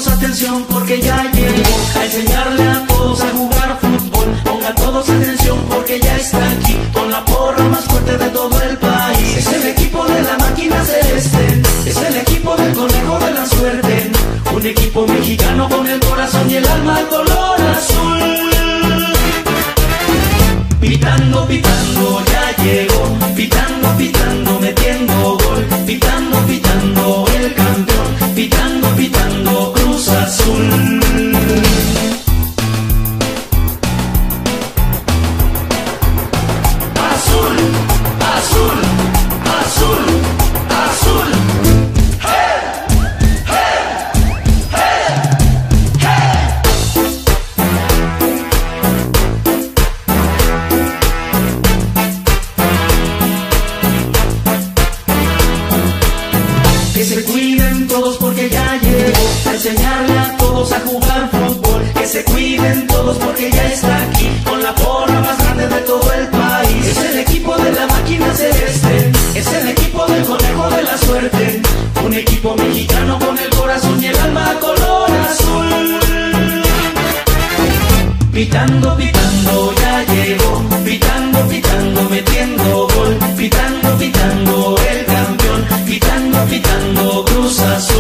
todos atención porque ya llegó a enseñarle a todos a jugar fútbol. Pongan todos atención porque ya está aquí con la porra más fuerte de todo el país. Es el equipo de la máquina celeste, es el equipo del conejo de la suerte. Un equipo mexicano con el corazón y el alma color azul. Pitando, pitando, ya llegó. Pitando, pitando, metiendo gol. Pitando, pitando, el campeón. Pitando, pitando, Cruz Azul. Azul, azul, azul, azul. ¡Hey! ¡Hey! ¡Hey! ¡Hey! Que se cuiden todos porque ya llegó a enseñarle a todos a jugar fútbol. Que se cuiden todos porque ya está aquí con la porra más grande de todo el país. Es el equipo de la máquina celeste, es el equipo del conejo de la suerte. Un equipo mexicano con el corazón y el alma color azul. Pitando, pitando, ya llegó. Pitando, pitando, metiendo gol. Pitando, pitando, el campeón. Pitando, pitando, Cruz Azul.